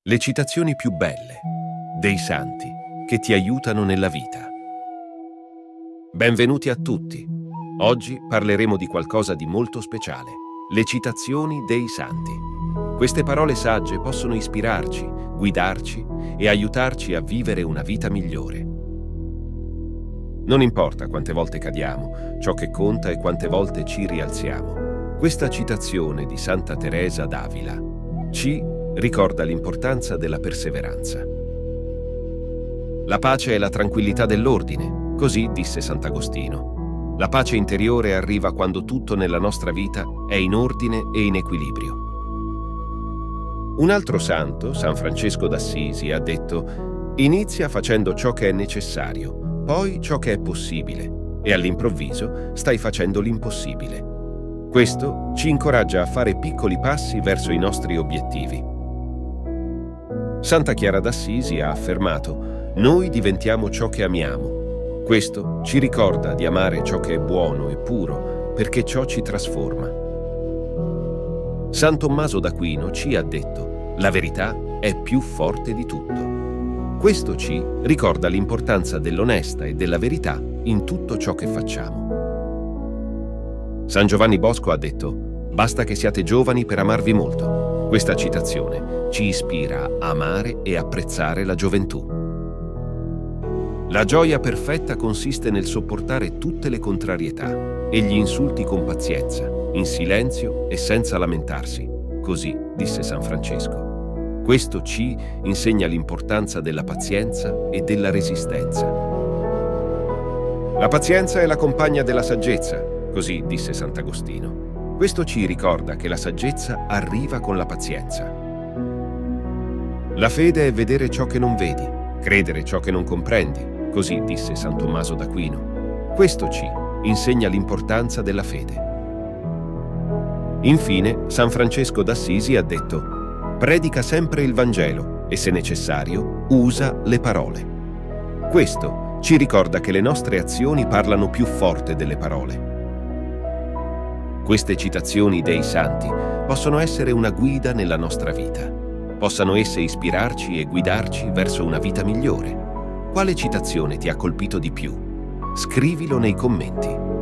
Le citazioni più belle dei santi che ti aiutano nella vita. Benvenuti a tutti. Oggi parleremo di qualcosa di molto speciale, le citazioni dei santi. Queste parole sagge possono ispirarci, guidarci e aiutarci a vivere una vita migliore. Non importa quante volte cadiamo, ciò che conta è quante volte ci rialziamo. Questa citazione di Santa Teresa d'Avila ci ricorda l'importanza della perseveranza. La pace è la tranquillità dell'ordine, così disse Sant'Agostino. La pace interiore arriva quando tutto nella nostra vita è in ordine e in equilibrio. Un altro santo, San Francesco d'Assisi, ha detto: inizia facendo ciò che è necessario, poi ciò che è possibile, e all'improvviso stai facendo l'impossibile. Questo ci incoraggia a fare piccoli passi verso i nostri obiettivi. Santa Chiara d'Assisi ha affermato: noi diventiamo ciò che amiamo. Questo ci ricorda di amare ciò che è buono e puro, perché ciò ci trasforma. San Tommaso d'Aquino ci ha detto: la verità è più forte di tutto. Questo ci ricorda l'importanza dell'onesta e della verità in tutto ciò che facciamo. San Giovanni Bosco ha detto: basta che siate giovani per amarvi molto. Questa citazione ci ispira a amare e apprezzare la gioventù. La gioia perfetta consiste nel sopportare tutte le contrarietà e gli insulti con pazienza, in silenzio e senza lamentarsi. Così disse San Francesco. Questo ci insegna l'importanza della pazienza e della resistenza. La pazienza è la compagna della saggezza, così disse Sant'Agostino. Questo ci ricorda che la saggezza arriva con la pazienza. La fede è vedere ciò che non vedi, credere ciò che non comprendi, così disse San Tommaso d'Aquino. Questo ci insegna l'importanza della fede. Infine, San Francesco d'Assisi ha detto: predica sempre il Vangelo e, se necessario, usa le parole. Questo ci ricorda che le nostre azioni parlano più forte delle parole. Queste citazioni dei santi possono essere una guida nella nostra vita. Possano esse ispirarci e guidarci verso una vita migliore. Quale citazione ti ha colpito di più? Scrivilo nei commenti.